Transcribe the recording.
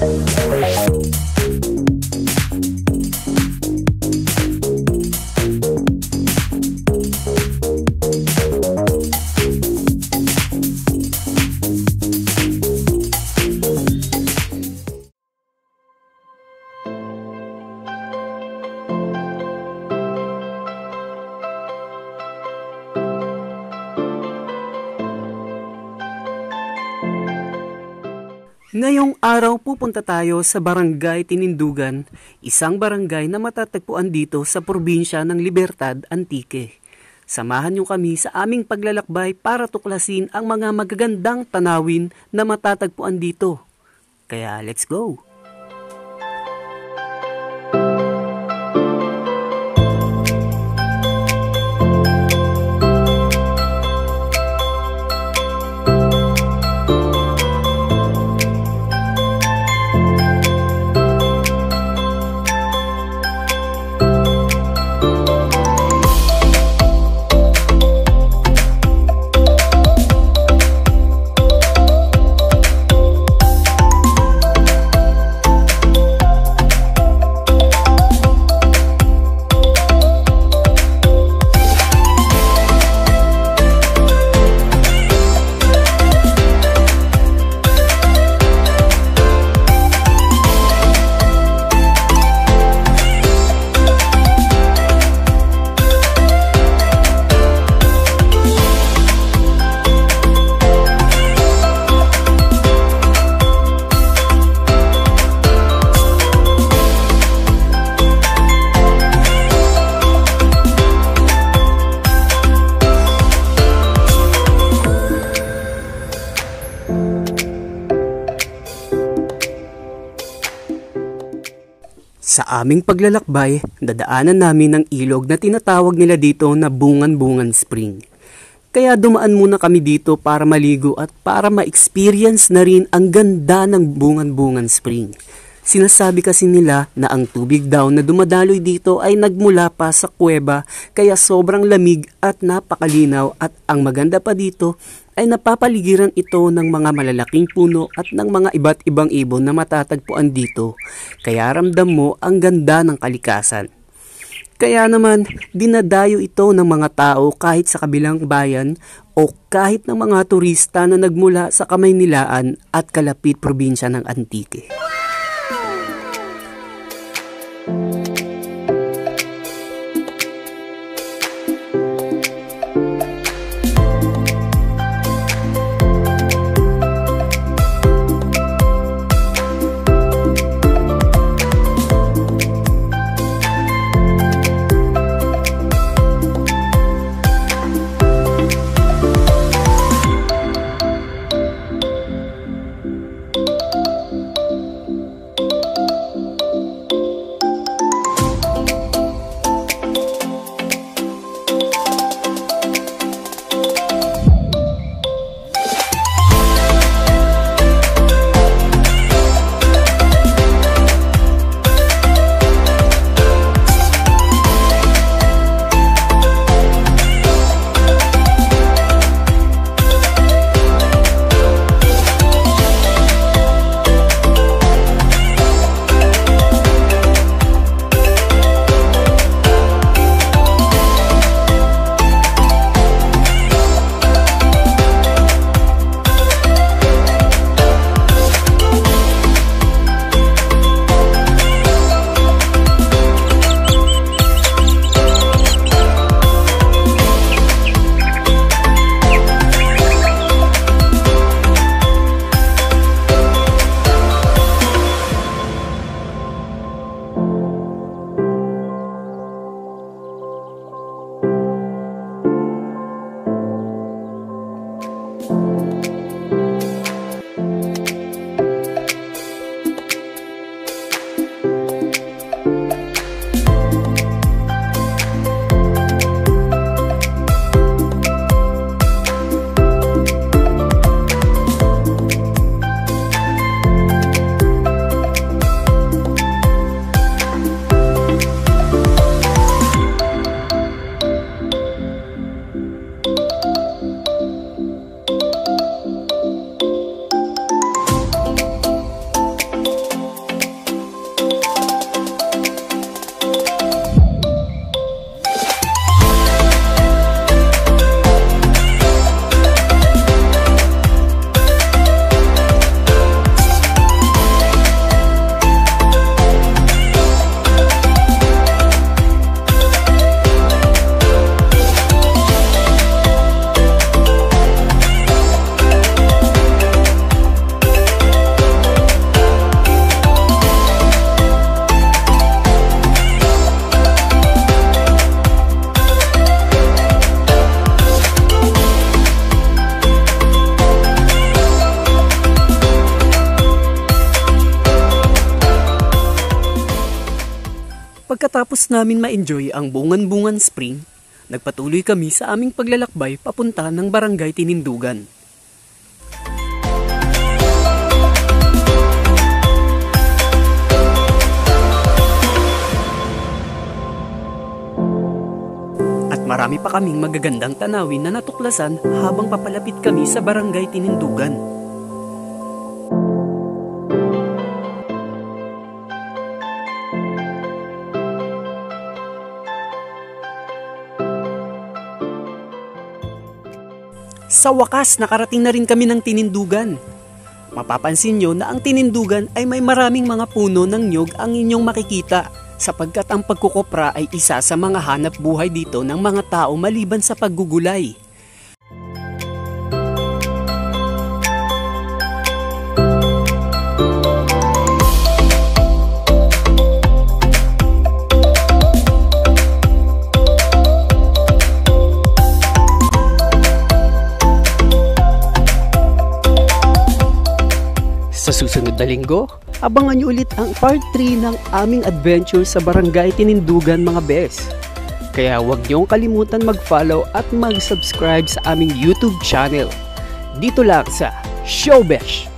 Ngayong araw pupunta tayo sa Barangay Tinindugan, isang barangay na matatagpuan dito sa probinsya ng Libertad, Antique. Samahan niyo kami sa aming paglalakbay para tuklasin ang mga magagandang tanawin na matatagpuan dito. Kaya let's go! Sa aming paglalakbay, dadaanan namin ang ilog na tinatawag nila dito na Bungan-bungan Spring. Kaya dumaan muna kami dito para maligo at para ma-experience na rin ang ganda ng Bungan-bungan Spring. Sinasabi kasi nila na ang tubig daw na dumadaloy dito ay nagmula pa sa kuweba kaya sobrang lamig at napakalinaw at ang maganda pa dito ay napapaligiran ito ng mga malalaking puno at ng mga iba't ibang ibon na matatagpuan dito. Kaya ramdam mo ang ganda ng kalikasan. Kaya naman, dinadayo ito ng mga tao kahit sa kabilang bayan o kahit ng mga turista na nagmula sa Kamaynilaan at kalapit probinsya ng Antique. Pagkatapos namin ma-enjoy ang Bungan-bungan Spring, nagpatuloy kami sa aming paglalakbay papunta ng Barangay Tinindugan. At marami pa kaming magagandang tanawin na natuklasan habang papalapit kami sa Barangay Tinindugan. Sa wakas, nakarating na rin kami ng Tinindugan. Mapapansin nyo na ang Tinindugan ay may maraming mga puno ng nyog ang inyong makikita, sapagkat ang pagkukopra ay isa sa mga hanap buhay dito ng mga tao maliban sa paggugulay. Sa susunod na linggo, abangan niyo ulit ang part 3 ng aming adventure sa Barangay Tinindugan mga bes. Kaya huwag niyong kalimutan mag-follow at mag-subscribe sa aming YouTube channel. Dito lang sa Showbesh!